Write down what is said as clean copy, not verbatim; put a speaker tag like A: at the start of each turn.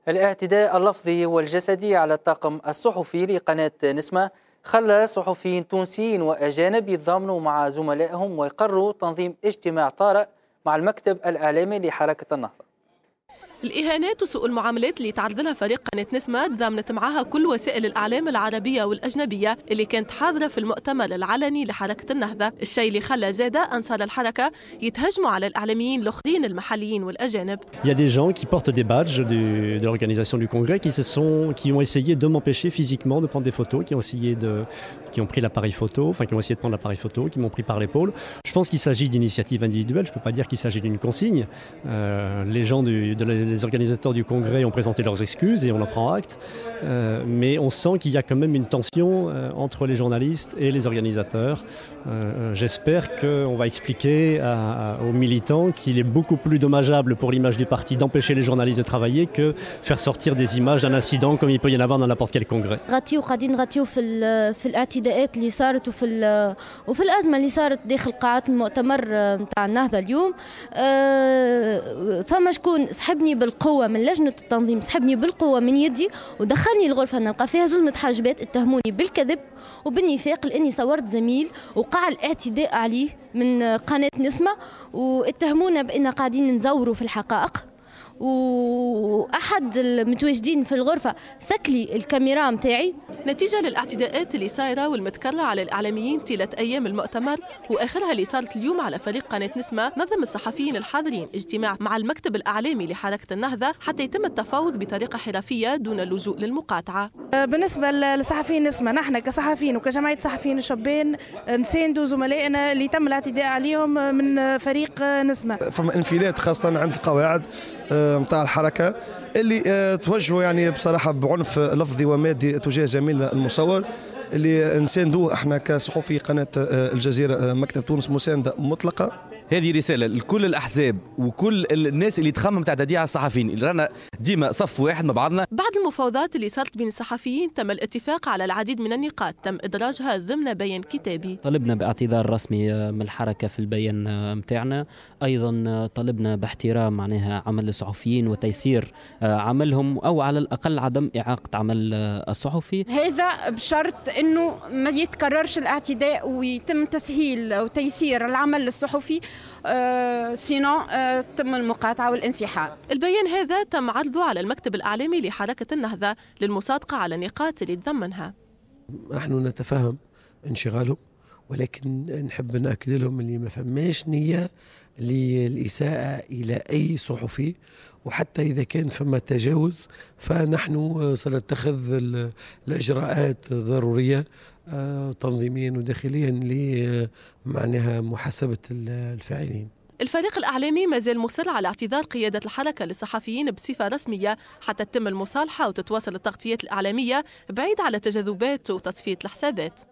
A: الاعتداء اللفظي والجسدي على الطاقم الصحفي لقناة نسمة خلى صحفيين تونسيين وأجانب يتضامنوا مع زملائهم ويقرروا تنظيم اجتماع طارئ مع المكتب الإعلامي لحركة النهضة.
B: الإهانات وسوء المعاملات اللي تعرض لها فريق قناة نسمة تضامنت معها كل وسائل الإعلام العربية والأجنبية اللي كانت حاضرة في المؤتمر العلني لحركة النهضة، الشيء اللي خلى زادة أنصار الحركة يتهجموا على الإعلاميين الآخرين المحليين والأجانب.
C: Il y a des gens qui portent des badges de l'organisation du congrès qui ont essayé de m'empêcher physiquement de prendre des photos, qui ont pris l'appareil photo, enfin qui ont essayé de prendre l'appareil photo, qui m'ont pris par l'épaule. Je pense qu'il s'agit d'initiatives individuelles, je ne peux pas dire qu'il s'agit d'une consigne. Les gens les organisateurs du congrès ont présenté leurs excuses et on en prend acte, mais on sent qu'il y a quand même une tension entre les journalistes et les organisateurs. J'espère qu'on va expliquer aux militants qu'il est beaucoup plus dommageable pour l'image du parti d'empêcher les journalistes de travailler que faire sortir des images d'un incident comme il peut y en avoir dans n'importe quel congrès.
D: قاعدين نغطيو في الاعتداءات اللي صارت وفي الأزمة اللي صارت داخل قاعات المؤتمر نتاع النهضة اليوم. فما شكون سحبني بالقوة من لجنة التنظيم، سحبني بالقوة من يدي ودخلني الغرفة نلقى فيها زوج متحجبات اتهموني بالكذب وبالنفاق لأني صورت زميل وقع الاعتداء عليه من قناة نسمة، واتهمونا بأن قاعدين نزوروا في الحقائق. وأحد المتواجدين في الغرفة ثكلي الكاميرا متاعي.
B: نتيجة للاعتداءات اللي صايرة والمتكررة على الإعلاميين طيلة أيام المؤتمر وآخرها اللي صارت اليوم على فريق قناة نسمة، نظم الصحفيين الحاضرين اجتماع مع المكتب الإعلامي لحركة النهضة حتى يتم التفاوض بطريقة حرفية دون اللجوء للمقاطعة.
E: بالنسبة لصحفيين نسمة، نحن كصحفيين وكجمعية صحفيين الشبان نساندوا زملائنا اللي تم الاعتداء عليهم من فريق نسمة.
F: فما انفلات خاصة عند القواعد متاع الحركة اللي توجهوا يعني بصراحة بعنف لفظي ومادي تجاه زميلنا المصور اللي نساندوه احنا كصحفي قناة الجزيرة مكتب تونس مساندة مطلقة.
G: هذه رسالة لكل الأحزاب وكل الناس اللي تخمم تعتدي على الصحفيين اللي رانا ديما صف واحد مع بعضنا.
B: بعد المفاوضات اللي صارت بين الصحفيين تم الاتفاق على العديد من النقاط تم إدراجها ضمن بيان كتابي.
H: طلبنا باعتذار رسمي من الحركة في البيان متاعنا، أيضا طلبنا باحترام معناها عمل الصحفيين وتيسير عملهم أو على الأقل عدم إعاقة عمل الصحفي،
I: هذا بشرط أنه ما يتكررش الاعتداء ويتم تسهيل وتيسير العمل الصحفي، سينو تم المقاطعة والانسحاب.
B: البيان هذا تم عرضه على المكتب الإعلامي لحركة النهضة للمصادقة على النقاط اللي تضمنها.
J: نحن نتفهم انشغالهم، ولكن نحب نأكد لهم اللي ما فماش نية للإساءة إلى أي صحفي، وحتى إذا كان فما تجاوز فنحن سنتخذ الإجراءات الضرورية تنظيميا وداخليا لمعناها محاسبة الفاعلين.
B: الفريق الإعلامي ما زال مصر على اعتذار قيادة الحركة للصحفيين بصفة رسمية حتى تتم المصالحة وتتواصل التغطيات الإعلامية بعيد على تجاذبات وتصفية الحسابات.